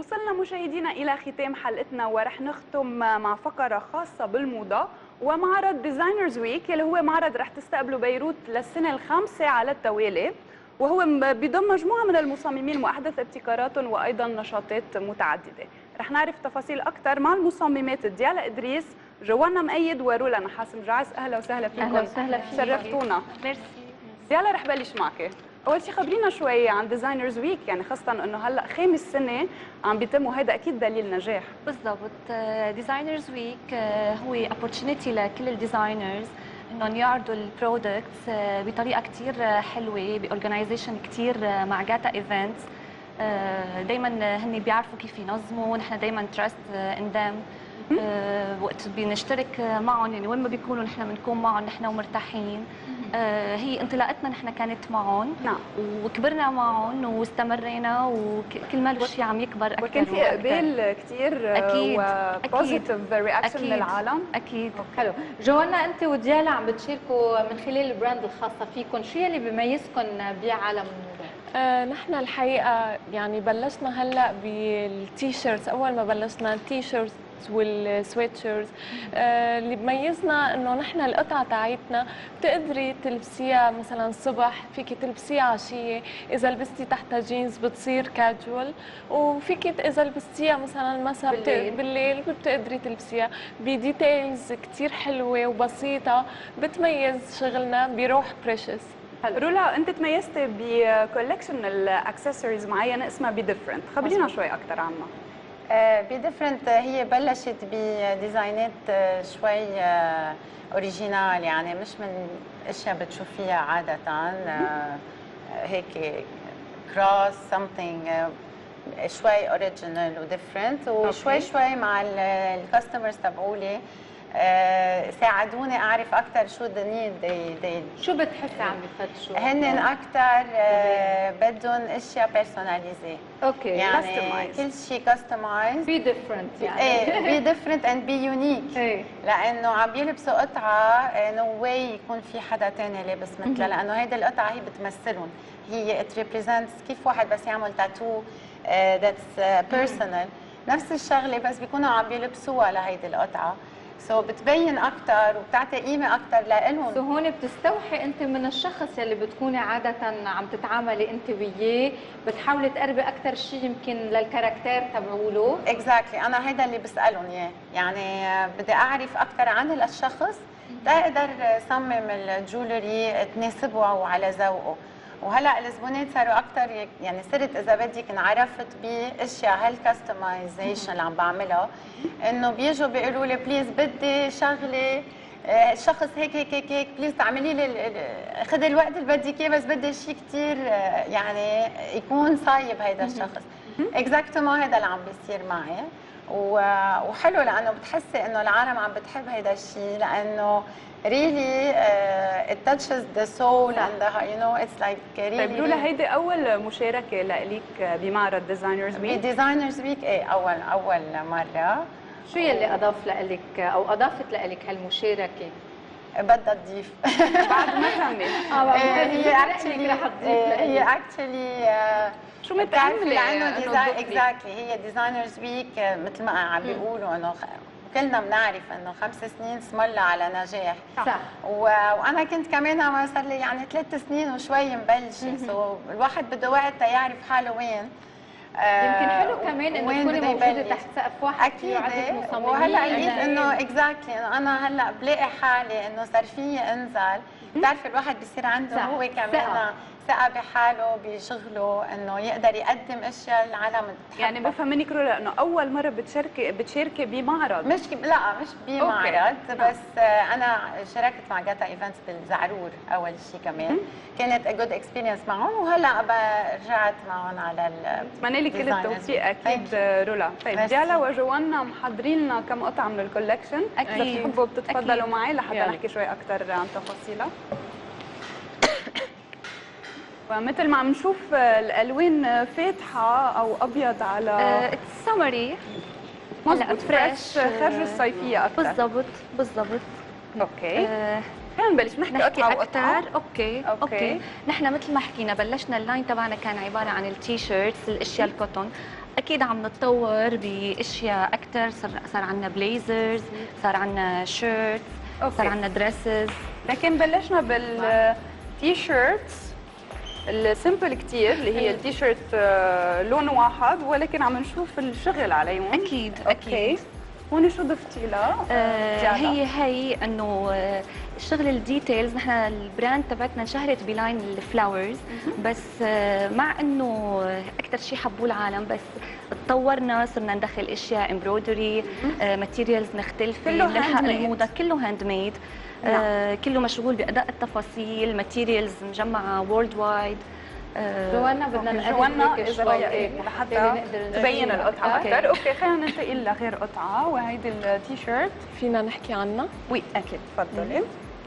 وصلنا مشاهدينا إلى ختام حلقتنا، ورح نختم مع فقرة خاصة بالموضة ومعرض ديزاينرز ويك اللي هو معرض رح تستقبله بيروت للسنة الخامسة على التوالي، وهو بيضم مجموعة من المصممين وأحدث ابتكاراتهم وأيضا نشاطات متعددة. رح نعرف تفاصيل أكثر مع المصممات ديالا إدريس، جوانا مؤيد ورولا نحاس مجعس. أهلا وسهلا فيكم. أهلا وسهلا فيك. شرفتونا. ميرسي. ديالا رح بلش معك. أول شيء خبرينا شوي عن ديزاينرز ويك، يعني خاصة إنه هلا خامس سنة عم بيتم، وهذا أكيد دليل نجاح. بالضبط. ديزاينرز ويك هو opportunity لكل الديزاينرز انهم يعرضوا البرودكتس بطريقه كثير حلوه، باورجنايزيشن كثير مع جاتا ايفنتس. دائما هن بيعرفوا كيف ينظموا، نحن دائما تراست ان ذم. وقت بنشترك معهم، يعني وين ما بيكونوا نحن بنكون معهم نحن ومرتاحين. هي انطلاقتنا نحن كانت معهم. نعم. وكبرنا معهم واستمرينا، وكل ما الشيء عم يكبر اكثر. وكان في اقبال كثير اكيد وبوزيتيف رياكشن من العالم. اكيد. حلو. جوانا انت وديالا عم بتشاركوا من خلال البراند الخاصه فيكم، شو اللي بيميزكم بعالم الموضه؟ نحن الحقيقه يعني بلشنا هلا بالتي شيرتس. اول ما بلشنا التي شيرتس والسويت شيرتس، اللي بميزنا انه نحن القطعه تاعتنا بتقدري تلبسيها مثلا الصبح، فيكي تلبسيها عشيه، اذا لبستي تحتها جينز بتصير كاجوال، وفيكي اذا لبستيها مثلا مساء بالليل بتقدري تلبسيها بديتيلز كثير حلوه وبسيطه بتميز شغلنا بروح بريشس. رولا، انت تميزتي بكولكشن الاكسسوارز معينه اسمها بي ديفرنت، خبرينا شوي اكثر عنها. بي ديفرنت هي بلشت بديزاينات شوي اوريجينال، يعني مش من اشياء بتشوفيها عاده. هيك كروس سمثينج شوي اوريجينال وديفرنت، وشوي شوي مع الكاستمرز تبعولي ساعدوني اعرف اكثر شو النيد. شو بتحسي عم بفتشوا؟ هن اكثر بدهم اشياء بيرسوناليزي. اوكي، يعني كل شيء كاستمايز، بي ديفرنت، يعني ايه بي ديفرنت اند بي يونيك. لانه عم بيلبسوا قطعه نو واي يكون في حدا ثاني لابس مثلها، لانه هيدي القطعه هي بتمثلهم، هي ات ريبريزنتس. كيف واحد بس يعمل تاتو ذاتس بيرسونال، نفس الشغله بس بيكونوا عم بيلبسوها لهيدي القطعه، بتبين اكثر وبتعطي قيمه اكثر لهم. هون بتستوحي انت من الشخص يلي بتكوني عاده عم تتعاملي انت وياه، بتحاولي تقربي اكثر شيء يمكن للكاركتير تبعوله. اكزاكتلي، انا هيدا اللي بسالهم اياه، يعني بدي اعرف اكثر عن الشخص تقدر صمم الجولري تناسبه وعلى ذوقه. وهلا الزبونات صاروا اكثر، يعني صرت اذا بدك انعرفت باشياء هالكستمايزيشن اللي عم بعملها، انه بيجوا بيقولوا لي بليز بدي شغله شخص هيك هيك هيك هيك، بليز تعملي لي، خذي الوقت اللي بدك اياه، بس بدي شيء كثير يعني يكون صايب هيدا الشخص. اكزاكتومون هذا اللي عم بيصير معي، وحلو لانه بتحسي انه العالم عم بتحب هيدا الشيء، لانه really it touches the soul and the, you know, it's like really. طيب رولا، هيدي أول مشاركة لإلك بمعرض ديزاينرز ويك؟ بديزاينرز ويك ايه أول مرة. شو يلي أضاف لك أو أضافت لك هالمشاركة؟ بدها تضيف بعد ما تمت. هي اكشلي شو متعملة لأنه اكزاكتلي هي ديزاينرز ويك مثل ما عم بيقولوا انه كلنا بنعرف انه 5 سنين اسم الله على نجاح. صح. وانا كنت كمان ما صار لي يعني 3 سنين وشوي مبلشه، الواحد بده وقت تيعرف حاله وين. يمكن حلو كمان انه تكوني موجوده تحت سقف واحد اكيد. وهلا لقيت انه اكزاكتلي انه انا هلا بلاقي حالي انه صار فيي انزل. بتعرفي الواحد بصير عنده هو كمان ثقة بحاله بشغله، انه يقدر يقدم اشياء العالم بتحبها. يعني بفهم منك رولا انه اول مرة بتشاركي بمعرض؟ مش بمعرض، بس انا شاركت مع جاتا ايفنتس بالزعرور اول شيء كمان. كانت جود اكسبيرينس معهم، وهلا رجعت معهم على بتمنى لك كل التوفيق اكيد رولا. طيب ديالا وجوانا محضرين لنا كم قطعة من الكولكشن، اذا بتحبوا بتتفضلوا معي لحتى نحكي شوي اكثر عن تفاصيلها. ومثل ما عم نشوف الالوان فاتحه او ابيض على سمري، مظبوط، فريش، خرج الصيفيه اكثر. بالضبط. اوكي، خلينا نبلش نحكي اكثر. اوكي. نحن مثل ما حكينا بلشنا اللاين تبعنا كان عباره عن التي شيرتس، الاشياء الكوتون. اكيد عم نتطور باشياء اكثر، صار عندنا بليزرز، صار عندنا شيرتس، صار عندنا دريسز. لكن بلشنا بالتي شيرتس السمبل كتير اللي هي التي شيرت لون واحد، ولكن عم نشوف الشغل عليهم. اكيد اكيد. هون شو ضفتي لها؟ هي انه الشغل الديتيلز. نحن البراند تبعتنا انشهرت بلاين الفلاورز، بس مع انه اكثر شيء حبوه العالم، بس تطورنا صرنا ندخل اشياء امبرودري، ماتيريالز مختلفه، نلحق الموضه. كله هاند ميد، كله مشغول باداء التفاصيل، ماتيريالز مجمعه وورلد وايد. جوانا بدنا نقرب لك شوي لحتى تبين القطعه اكثر. اوكي، خلينا ننتقل لغير قطعه، وهيدي التي شيرت فينا نحكي عنها؟ وي اكيد، تفضلي.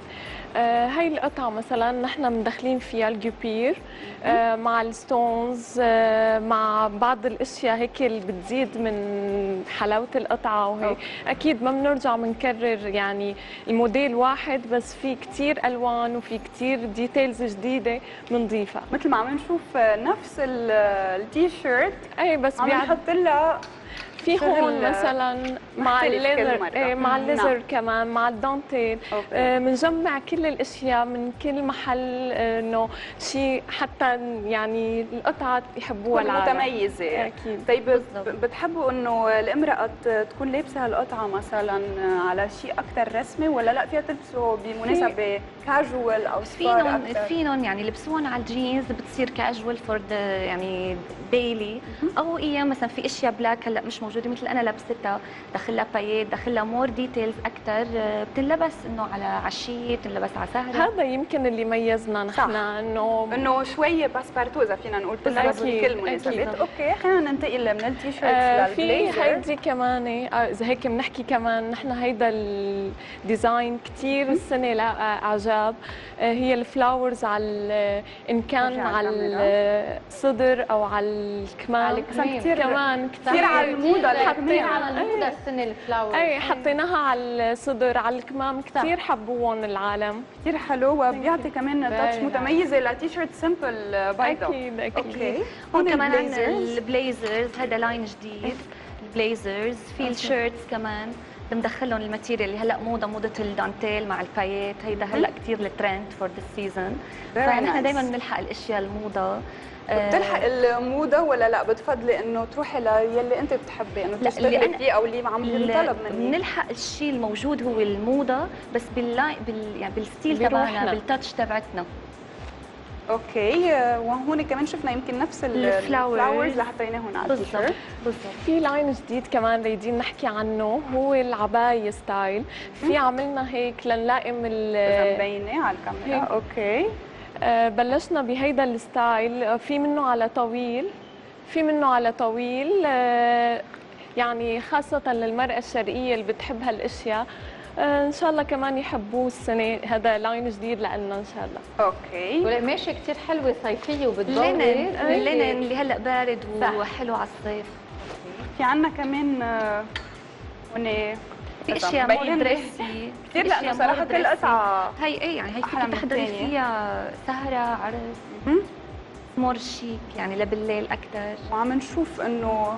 هاي القطعة مثلا نحن مدخلين فيها الجوبير مع الستونز، مع بعض الاشياء هيك اللي بتزيد من حلاوة القطعة وهيك. اكيد ما بنرجع بنكرر يعني الموديل واحد، بس في كثير الوان وفي كثير ديتيلز جديدة بنضيفها. مثل ما عم نشوف نفس التي شيرت، اي بس عم نحط لها في هون مثلا مع الليزر، مع الليزر كمان، مع الدانتيل. بنجمع كل الاشياء من كل محل، انه شيء حتى يعني القطعه يحبوها العالم، متميزه. اكيد. طيب بتحبوا انه الامراه تكون لابسه هالقطعه مثلا على شيء اكثر رسمي، ولا لا فيها تلبسه بمناسبه كاجوال او سبار اكثر؟ فينهم يعني لبسوهم على الجينز بتصير كاجوال فور يعني ديلي، او ايام مثلا في اشياء بلاك هلا مش موجوده مثل انا لبستها، دخلها بايات، دخلها مور ديتيلز اكثر، بتنلبس انه على عشيه، بتنلبس على سهره. هذا يمكن اللي ميزنا نحن، انه شويه باسبارتو اذا فينا نقول بتلبس بكل مناسبات. اوكي، خلينا ننتقل من التي شيرتس للبليزر. في هيدي كمان اذا هيك بنحكي كمان نحن هيدا الديزاين كثير السنه لا اعجاب. هي الفلاورز على ان كان على الصدر او على الكمام، كمان كثير على الموضه، حطينا على الموضه السنه الفلاورز. اي حطيناها على الصدر، على الكمام، كثير حبوهم العالم. كثير حلو، وبيعطي كمان تاتش متميزه لتي شيرت سمبل بيضاء. اكيد اكيد. اوكي، هون كمان عندنا البليزرز، هذا لاين جديد. البليزرز في الشيرتس كمان بندخلهم الماتيريال اللي هلا موضه الدانتيل مع البايات. هيدا هلا كثير الترند فور ذس سيزون، فنحن دائما بنلحق الاشياء الموضه. بتلحق الموضه ولا لا بتفضلي انه تروحي للي انت بتحبي انه تشتغلي فيه او اللي عم ينطلب منك؟ بنلحق الشيء الموجود هو الموضه، بس يعني بالستيل تبعنا، بالتاتش تبعتنا. اوكي، وهون كمان شفنا يمكن نفس الفلاورز اللي حطيناه هون على التيشيرت. بالضبط. في لاين جديد كمان رايدين نحكي عنه، هو العباية ستايل. في عملنا هيك لنلائم مبينه على الكاميرا. اوكي، بلشنا بهيدا الستايل. في منه على طويل، في منه على طويل، يعني خاصة للمرأة الشرقية اللي بتحب هالاشياء. ان شاء الله كمان يحبوه السنه. هذا لاين جديد لنا ان شاء الله. اوكي، والقماشه كثير حلوه صيفيه وبتضوي. اللينن اللي هلا بارد وحلو على الصيف. في عندنا كمان هون في اشياء مور دريسي كثير، لانه صراحه كل قطعه هي يعني هي فيك تحضري فيها سهره، عرس، مور شيك يعني لبالليل اكثر. وعم نشوف انه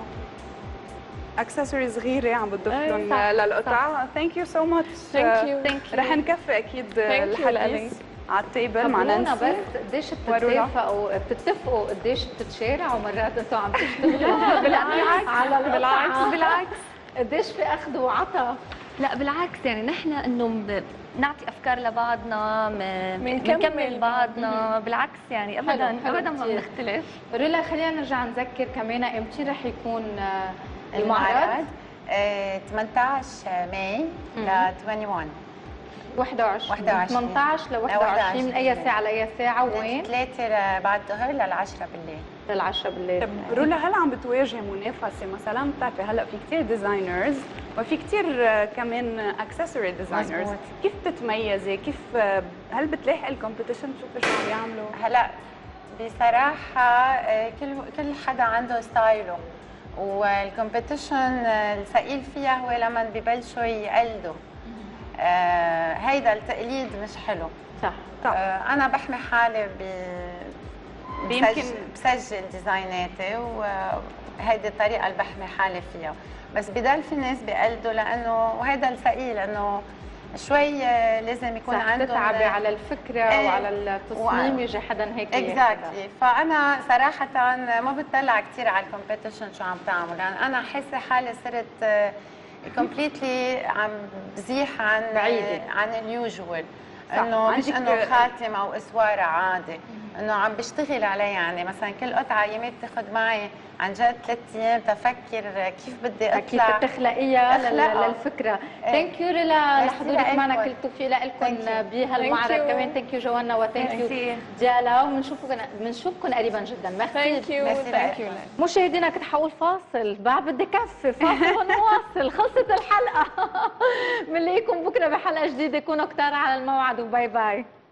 اكسسوارز صغيره عم بتضيف لهم للقطع. ثانك يو سو ماتش. ثانك يو. رح نكفي اكيد الحديث على التيبل مع نانسي. بس قديش بتتفقوا قديش بتتشارعوا مرات انتم عم تشتغلوا؟ بالعكس على بالعكس قديش في اخذ وعطاء؟ لا بالعكس، يعني نحن انه نعطي افكار لبعضنا، بنكمل بعضنا. بالعكس يعني ابدا ابدا ما بنختلف. رولا، خلينا نرجع نذكر كمان امتى رح يكون المعرض؟ 18 ماي ل 21 18 ل 21 من اي ساعه لاي ساعه؟ وين؟ 3 بعد الظهر لل 10 بالليل. لل 10 بالليل. طب رولا، هل عم بتواجه منافسه مثلا؟ بتعرفي هلا في كثير ديزاينرز وفي كثير كمان اكسسوري ديزاينرز، كيف بتتميزي؟ كيف هل بتلاحقي الكومبيتيشن تشوفي شو عم يعملوا؟ هلا بصراحه كل حدا عنده ستايله، والكومبيتيشن الثقيل فيها هو لما ببلشوا يقلدوا. هيدا التقليد مش حلو. صح. انا بحمي حالي يمكن بسجل ديزايناتي، وهيدي الطريقه اللي بحمي حالي فيها. بس بضل في ناس بيقلدوا، لانه وهيدا الثقيل انه شوي لازم يكون عندهم تتعبي على الفكره وعلى التصميم يجي حدا هيك اكزاكتلي. فانا صراحه ما بتطلع كثير على الكومبيتيشن شو عم تعمل، يعني انا حاسه حالي صرت كومبليتلي عم بزيح عن اليوجوال، انه مش انه خاتم او اسواره عادي، انه عم بشتغل عليه. يعني مثلا كل قطعه يمكن تاخذ معي عن جد 3 ايام تفكر كيف بدي اطلع، كيف تخلقيها للفكره. ثانك يو ريلا لحضورك معنا، كل التوفيق لكم بهالمعرض كمان. ثانك يو جوانا وثانك يو ديالا، وبنشوفكم قريبا جدا. ميرسي. مشاهدينا كنت حقول فاصل، بعد بدي كفي فاصل ونواصل. خلصت الحلقه. بنلاقيكم بكره بحلقه جديده، كونوا كتار على الموعد وباي باي.